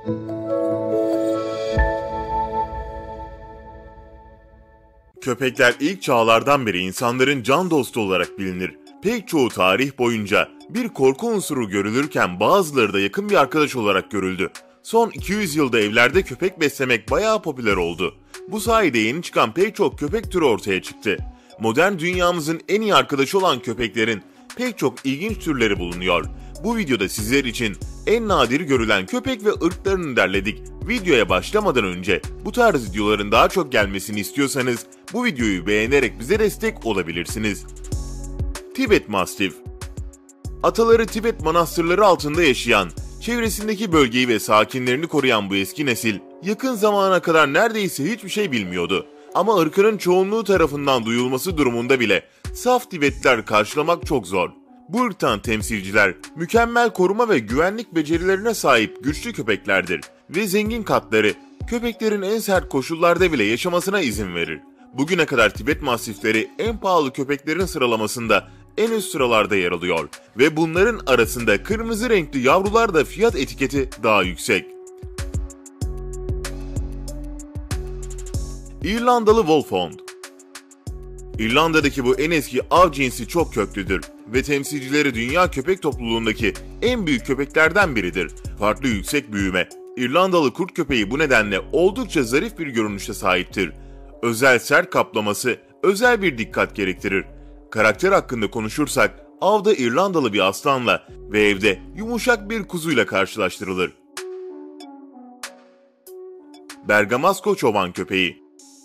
Köpekler ilk çağlardan beri insanların can dostu olarak bilinir. Pek çoğu tarih boyunca bir korku unsuru görülürken bazıları da yakın bir arkadaş olarak görüldü. Son 200 yılda evlerde köpek beslemek bayağı popüler oldu. Bu sayede yeni çıkan pek çok köpek türü ortaya çıktı. Modern dünyamızın en iyi arkadaşı olan köpeklerin pek çok ilginç türleri bulunuyor. Bu videoda sizler için en nadir görülen köpek ve ırklarını derledik. Videoya başlamadan önce bu tarz videoların daha çok gelmesini istiyorsanız bu videoyu beğenerek bize destek olabilirsiniz. Tibet Mastiff. Ataları Tibet manastırları altında yaşayan, çevresindeki bölgeyi ve sakinlerini koruyan bu eski nesil, yakın zamana kadar neredeyse hiçbir şey bilmiyordu. Ama ırkının çoğunluğu tarafından duyulması durumunda bile saf Tibetliler karşılamak çok zor. Bu ırktan temsilciler, mükemmel koruma ve güvenlik becerilerine sahip güçlü köpeklerdir ve zengin katları, köpeklerin en sert koşullarda bile yaşamasına izin verir. Bugüne kadar Tibet Mastifleri en pahalı köpeklerin sıralamasında en üst sıralarda yer alıyor ve bunların arasında kırmızı renkli yavrular da fiyat etiketi daha yüksek. İrlandalı Wolfhound. İrlanda'daki bu en eski av cinsi çok köklüdür ve temsilcileri dünya köpek topluluğundaki en büyük köpeklerden biridir. Farklı yüksek büyüme, İrlandalı kurt köpeği bu nedenle oldukça zarif bir görünüşe sahiptir. Özel sert kaplaması özel bir dikkat gerektirir. Karakter hakkında konuşursak avda İrlandalı bir aslanla ve evde yumuşak bir kuzuyla karşılaştırılır. Bergamasco çoban köpeği.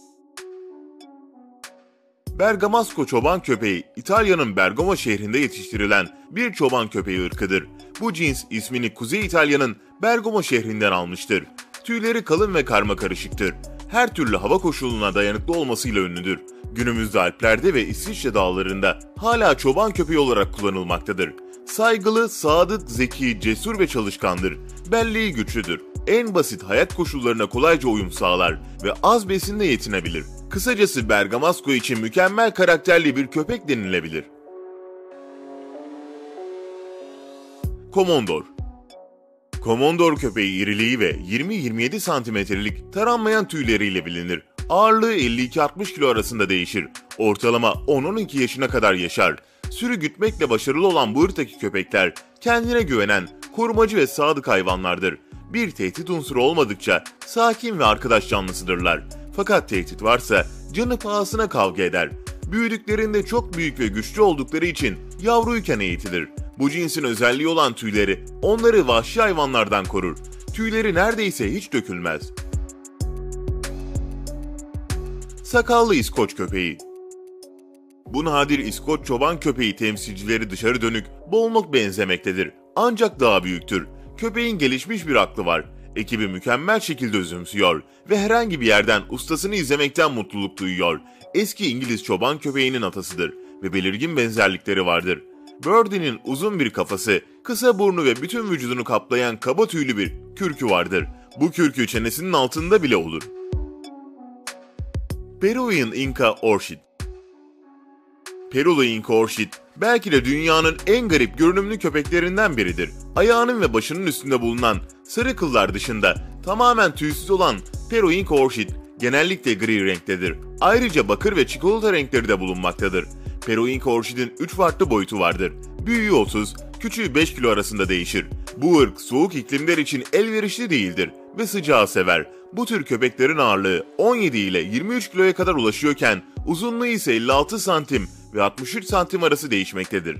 Bergamasco çoban köpeği, İtalya'nın Bergamo şehrinde yetiştirilen bir çoban köpeği ırkıdır. Bu cins ismini Kuzey İtalya'nın Bergamo şehrinden almıştır. Tüyleri kalın ve karmakarışıktır. Her türlü hava koşuluna dayanıklı olmasıyla ünlüdür. Günümüzde Alplerde ve İsviçre dağlarında hala çoban köpeği olarak kullanılmaktadır. Saygılı, sadık, zeki, cesur ve çalışkandır. Belleği güçlüdür. En basit hayat koşullarına kolayca uyum sağlar ve az besinle yetinebilir. Kısacası Bergamasco için mükemmel karakterli bir köpek denilebilir. Komondor. Komondor köpeği iriliği ve 20-27 santimetrelik taranmayan tüyleriyle bilinir. Ağırlığı 52-60 kilo arasında değişir. Ortalama 10-12 yaşına kadar yaşar. Sürü gütmekle başarılı olan bu ırktaki köpekler kendine güvenen, korumacı ve sadık hayvanlardır. Bir tehdit unsuru olmadıkça sakin ve arkadaş canlısıdırlar. Fakat tehdit varsa canı pahasına kavga eder. Büyüdüklerinde çok büyük ve güçlü oldukları için yavruyken eğitilir. Bu cinsin özelliği olan tüyleri onları vahşi hayvanlardan korur. Tüyleri neredeyse hiç dökülmez. Sakallı İskoç köpeği. Bu nadir İskoç çoban köpeği temsilcileri dışarı dönük, boğulmak benzemektedir. Ancak daha büyüktür. Köpeğin gelişmiş bir aklı var. Ekibi mükemmel şekilde özümsüyor ve herhangi bir yerden ustasını izlemekten mutluluk duyuyor. Eski İngiliz çoban köpeğinin atasıdır ve belirgin benzerlikleri vardır. Birdie'nin uzun bir kafası, kısa burnu ve bütün vücudunu kaplayan kaba tüylü bir kürkü vardır. Bu kürkü çenesinin altında bile olur. Peruvian Inca Orchid. Perulu Inca Orchid belki de dünyanın en garip görünümlü köpeklerinden biridir. Ayağının ve başının üstünde bulunan sarı kıllar dışında tamamen tüysüz olan Peru Inca Orchid genellikle gri renktedir. Ayrıca bakır ve çikolata renkleri de bulunmaktadır. Peru Inca Orchid'in 3 farklı boyutu vardır. Büyüğü 30, küçüğü 5 kilo arasında değişir. Bu ırk soğuk iklimler için elverişli değildir ve sıcağı sever. Bu tür köpeklerin ağırlığı 17 ile 23 kiloya kadar ulaşıyorken uzunluğu ise 56 santim ve 63 santim arası değişmektedir.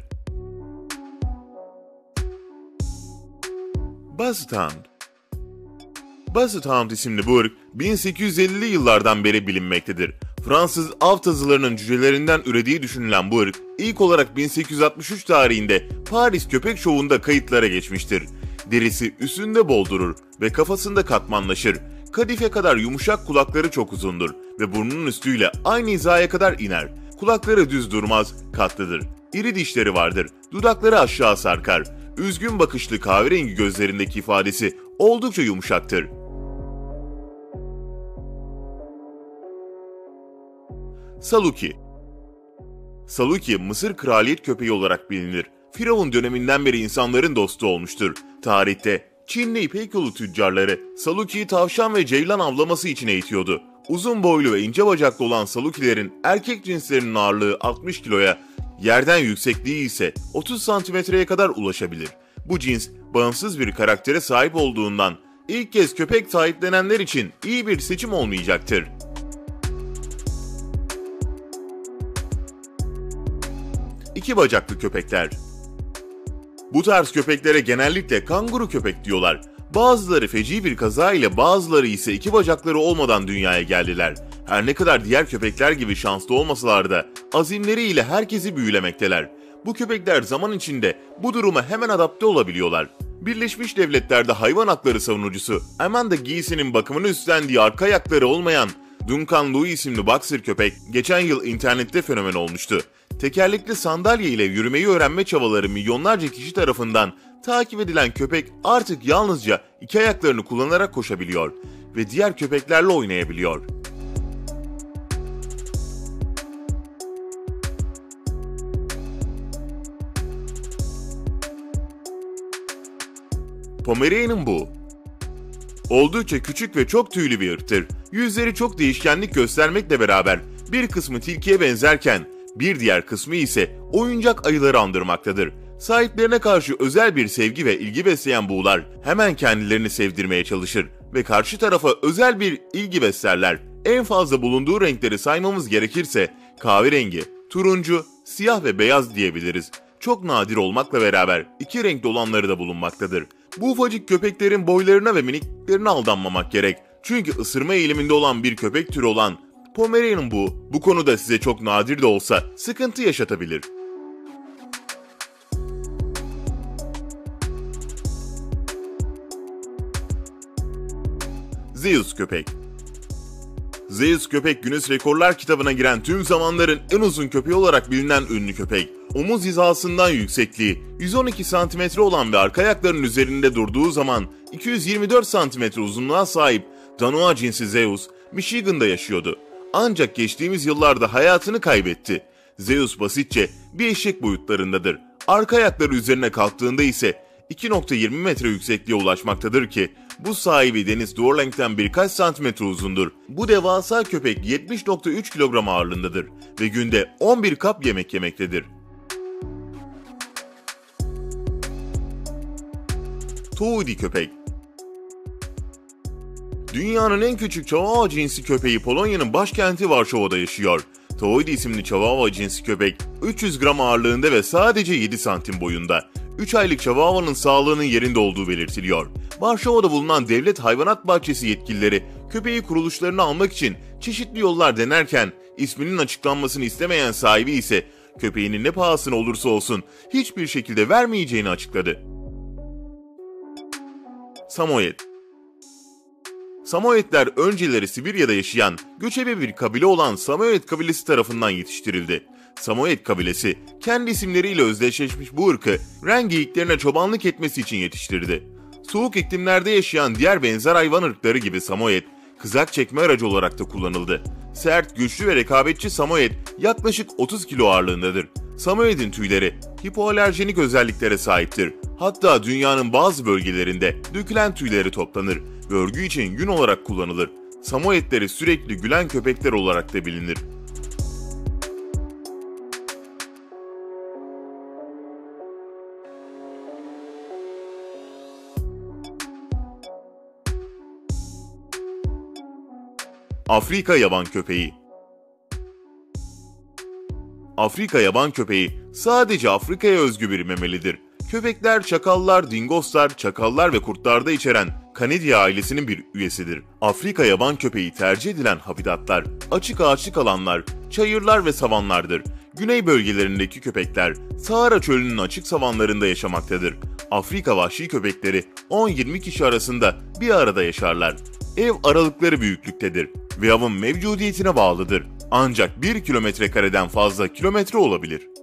Basset Hound. Basset Hound isimli bu ırk 1850'li yıllardan beri bilinmektedir. Fransız av tazılarının cücelerinden ürediği düşünülen bu ırk ilk olarak 1863 tarihinde Paris Köpek Şovu'nda kayıtlara geçmiştir. Derisi üstünde bol durur ve kafasında katmanlaşır. Kadife kadar yumuşak kulakları çok uzundur ve burnunun üstüyle aynı hizaya kadar iner. Kulakları düz durmaz, katlıdır. İri dişleri vardır, dudakları aşağı sarkar. Üzgün bakışlı kahverengi gözlerindeki ifadesi oldukça yumuşaktır. Saluki. Saluki, Mısır kraliyet köpeği olarak bilinir. Firavun döneminden beri insanların dostu olmuştur. Tarihte Çinli İpek yolu tüccarları Saluki'yi tavşan ve ceylan avlaması için eğitiyordu. Uzun boylu ve ince bacaklı olan Salukilerin erkek cinslerinin ağırlığı 60 kiloya, yerden yüksekliği ise 30 santimetreye kadar ulaşabilir. Bu cins bağımsız bir karaktere sahip olduğundan ilk kez köpek sahiplenenler için iyi bir seçim olmayacaktır. İki bacaklı köpekler. Bu tarz köpeklere genellikle kanguru köpek diyorlar. Bazıları feci bir kaza ile bazıları ise iki bacakları olmadan dünyaya geldiler. Her ne kadar diğer köpekler gibi şanslı olmasalar da azimleriyle herkesi büyülemekteler. Bu köpekler zaman içinde bu duruma hemen adapte olabiliyorlar. Birleşmiş Devletler'de hayvan hakları savunucusu Amanda Geese'nin bakımını üstlendiği arka ayakları olmayan Duncan Louis isimli boxer köpek geçen yıl internette fenomen olmuştu. Tekerlekli sandalye ile yürümeyi öğrenme çabaları milyonlarca kişi tarafından takip edilen köpek artık yalnızca iki ayaklarını kullanarak koşabiliyor ve diğer köpeklerle oynayabiliyor. Pomeranian bu. Oldukça küçük ve çok tüylü bir ırktır. Yüzleri çok değişkenlik göstermekle beraber bir kısmı tilkiye benzerken bir diğer kısmı ise oyuncak ayıları andırmaktadır. Sahiplerine karşı özel bir sevgi ve ilgi besleyen buğular hemen kendilerini sevdirmeye çalışır ve karşı tarafa özel bir ilgi beslerler. En fazla bulunduğu renkleri saymamız gerekirse kahverengi, turuncu, siyah ve beyaz diyebiliriz. Çok nadir olmakla beraber iki renkli olanları da bulunmaktadır. Bu ufacık köpeklerin boylarına ve miniklerine aldanmamak gerek. Çünkü ısırma eğiliminde olan bir köpek türü olan Pomeranian bu konuda size çok nadir de olsa sıkıntı yaşatabilir. Zeus köpek. Zeus köpek Guinness Rekorlar kitabına giren tüm zamanların en uzun köpeği olarak bilinen ünlü köpek. Omuz hizasından yüksekliği 112 cm olan ve arka ayaklarının üzerinde durduğu zaman 224 cm uzunluğa sahip Danois cinsi Zeus, Michigan'da yaşıyordu. Ancak geçtiğimiz yıllarda hayatını kaybetti. Zeus basitçe bir eşek boyutlarındadır. Arka ayakları üzerine kalktığında ise 2.20 metre yüksekliğe ulaşmaktadır ki bu sahibi Deniz Dorling'den birkaç santimetre uzundur. Bu devasa köpek 70.3 kilogram ağırlığındadır ve günde 11 kap yemek yemektedir. Toady köpek. Dünyanın en küçük Chihuahua cinsi köpeği Polonya'nın başkenti Varşova'da yaşıyor. Toady isimli Chihuahua cinsi köpek 300 gram ağırlığında ve sadece 7 santim boyunda. 3 aylık Chihuahua'nın sağlığının yerinde olduğu belirtiliyor. Varşova'da bulunan Devlet Hayvanat Bahçesi yetkilileri köpeği kuruluşlarına almak için çeşitli yollar denerken isminin açıklanmasını istemeyen sahibi ise köpeğinin ne pahasına olursa olsun hiçbir şekilde vermeyeceğini açıkladı. Samoyed. Samoyedler önceleri Sibirya'da yaşayan göçebe bir kabile olan Samoyed kabilesi tarafından yetiştirildi. Samoyed kabilesi kendi isimleriyle özdeşleşmiş bu ırkı ren geyiklerine çobanlık etmesi için yetiştirdi. Soğuk iklimlerde yaşayan diğer benzer hayvan ırkları gibi Samoyed, kızak çekme aracı olarak da kullanıldı. Sert, güçlü ve rekabetçi Samoyed yaklaşık 30 kilo ağırlığındadır. Samoyed'in tüyleri hipoalerjenik özelliklere sahiptir. Hatta dünyanın bazı bölgelerinde dökülen tüyleri toplanır ve örgü için yün olarak kullanılır. Samoyedleri sürekli gülen köpekler olarak da bilinir. Afrika yaban köpeği. Afrika yaban köpeği sadece Afrika'ya özgü bir memelidir. Köpekler, çakallar, dingoslar, çakallar ve kurtlarda içeren Canidia ailesinin bir üyesidir. Afrika yaban köpeği tercih edilen habitatlar, açık ağaçlık alanlar, çayırlar ve savanlardır. Güney bölgelerindeki köpekler, Sahara çölünün açık savanlarında yaşamaktadır. Afrika vahşi köpekleri 10-20 kişi arasında bir arada yaşarlar. Ev aralıkları büyüklüktedir ve avın mevcudiyetine bağlıdır. Ancak 1 kilometrekareden fazla kilometre olabilir.